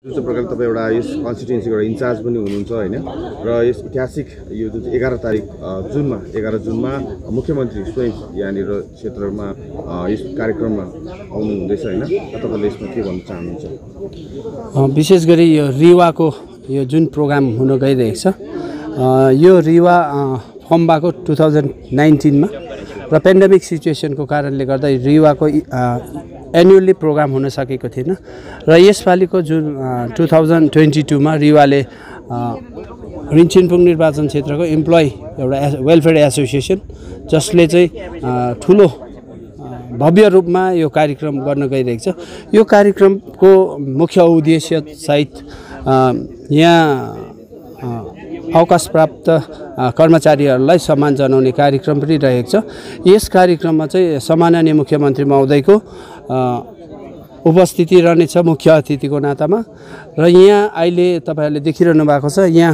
जुन प्रकार तपाईँ एउटा यस कन्स्टिट्युएन्सीको एउटा इन्चार्ज पनि हुनुहुन्छ हैन र यस ऐतिहासिक यो जुन 11 जुनमा मुख्यमन्त्री स्वयं यहाँनिर क्षेत्रमा यस कार्यक्रममा आउनु हुँदैछ हैन तपाईले यसमा के भन्न चाहनुहुन्छ? विशेष गरी यो रिवाको यो जुन प्रोग्राम हुन गइरहेको छ यो रिवा फर्म भएको 2019 मा र पेन्डेमिक सिचुएसनको कारणले गर्दा रिवाको एनुअली प्रोग्राम हुन सकेको थिएन र यसपालिको जुन 2022 मा रिवाले रिन्चेनपोङ निर्वाचन क्षेत्रको एम्प्लोइ एउटा वेलफेयर एसोसिएसन जसले चाहिँ ठुलो भव्य रूपमा यो कार्यक्रम गर्न गइरहेको छ। यो कार्यक्रमको मुख्य उद्देश्य सहित यहाँ अवकाश प्राप्त कर्मचारीहरूलाई सम्मान जनाउने कार्यक्रम पनि रहेको छ। यस कार्यक्रममा चाहिँ सम्माननीय मुख्यमन्त्री महोदयको उपस्थिति रहनेछ मुख्य अतिथिको नातामा र यहाँ अहिले तपाईहरुले देखिरहनु भएको छ यहाँ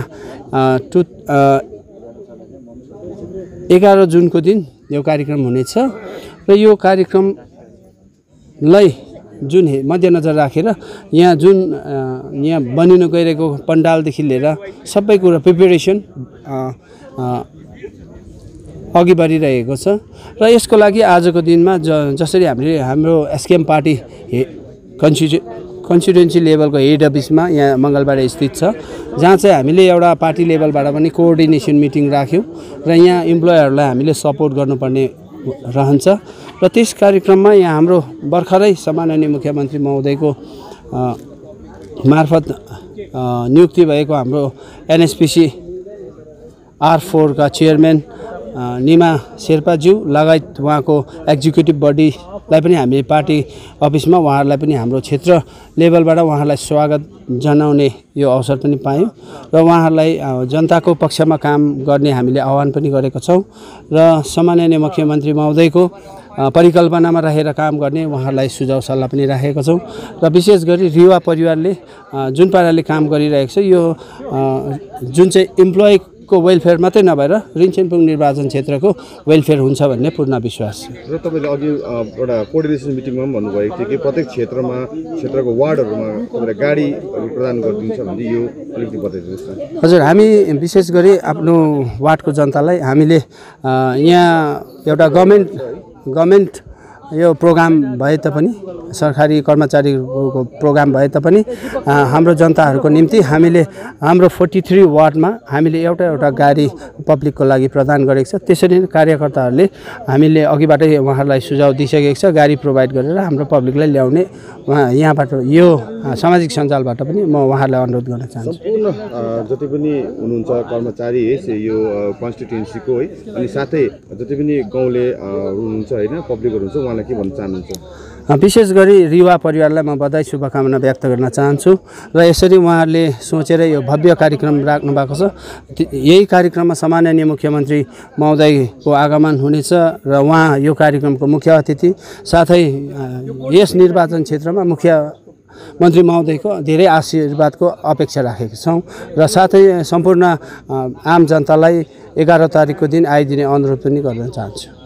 11 जुनको दिन यो कार्यक्रम हुनेछ र यो कार्यक्रमलाई जुन मध्यनजर राखेर यहाँ जुन यहाँ बनिन गइरहेको पण्डालदेखि लिएर सबै कुरा प्रिपरेसन अघि बढिरहेको छ र यसको लागि आजको दिनमा जसरी हाम्रो एसकेएम पार्टी कन्स्टिट्युएन्सी लेभलको हेड अफिसमा यहाँ मंगलबारे स्थित छ जहाँ चाहिँ हामीले एउटा पार्टी लेभलबाट पनि कोअर्डिनेसन मिटिङ राख्यौं र यहाँ इम्प्लोयरहरूलाई हामीले सपोर्ट गर्नुपर्ने रहन्छ र त्यस कार्यक्रममा यहाँ हाम्रो भर्खरै सम्माननीय मुख्यमन्त्री महोदयको मार्फत नियुक्ति भएको हाम्रो एनएसपीसी R4 का चेयरम्यान निमा शेर्पाज्यू लगायत उहाँको एक्जिक्युटिभ बडीलाई पनि हामी पार्टी अफिसमा उहाँहरूलाई पनि हाम्रो क्षेत्र लेभलबाट उहाँहरूलाई स्वागत जनाउने यो अवसर पनि पायौं र उहाँहरूलाई जनताको पक्षमा काम गर्ने हामीले आह्वान पनि गरेका छौं र सम्माननीय मुख्यमन्त्री महोदयको परिकल्पनामा रहेर काम गर्ने उहाँहरूलाई सुझाव सल्लाह पनि राखेका छौं र विशेष गरी रिवा परिवारले जुन पाराले काम गरिरहेको छ यो जुन चाहिँ एम्प्लोइ को वेलफेयर मात्रै नभएर रिन्चेनपोङ निर्वाचन क्षेत्रको वेलफेयर हुन्छ भन्ने पूर्ण विश्वास छ। र तपाईले अघि एउटा कोअर्डिनेसन मिटिङमा पनि भन्नुभएको थियो कि प्रत्येक क्षेत्रको वार्डहरुमा तपाईले गाडीहरु प्रदान गरिदिन्छ भन्ने यो अलिकति बताइदिनुस् न। हजुर हामी विशेष गरी आफ्नो वार्डको जनतालाई हामीले यहाँ एउटा गभर्नमेन्ट यो प्रोग्राम भए तापनि सरकारी कर्मचारीको प्रोग्राम भए तापनि हाम्रो जनताहरूको निम्ति हामीले हाम्रो 43 वार्डमा हामीले एउटा गाडी पब्लिकको लागि प्रदान गरेको छ। त्यसरी नै कार्यकर्ताहरूले हामीले अघिबाटै उहाँहरूलाई सुझाव दिइसकेको छ गाडी प्रोभाइड गरेर हाम्रो पब्लिकलाई ल्याउने यहाँबाट यो सामाजिक सञ्जालबाट पनि म उहाँहरूलाई अनुरोध गर्न चाहन्छु। सम्पूर्ण जति पनि हुनुहुन्छ कर्मचारी यो कन्स्टिट्युएन्सीको है अनि साथै जति पनि गाउँले हुनुहुन्छ हैन पब्लिकहरु हुन्छ उहाँलाई के भन्न चाहनुहुन्छ? विशेष गरी रिवा परिवारलाई म बधाई शुभकामना व्यक्त गर्न चाहन्छु र यसरी उहाँहरूले सोचेर यो भव्य कार्यक्रम राख्नु भएको छ। यही कार्यक्रममा सम्माननीय मुख्यमन्त्री महोदयको आगमन हुनेछ र उहाँ यो कार्यक्रमको मुख्य अतिथि साथै यस निर्वाचन क्षेत्रमा मुख्यमन्त्री महोदयको धेरै आशीर्वादको अपेक्षा राखेका छौं र साथै सम्पूर्ण आम जनतालाई 11 तारिकको दिन आइदिने अनुरोध पनि गर्न चाहन्छु।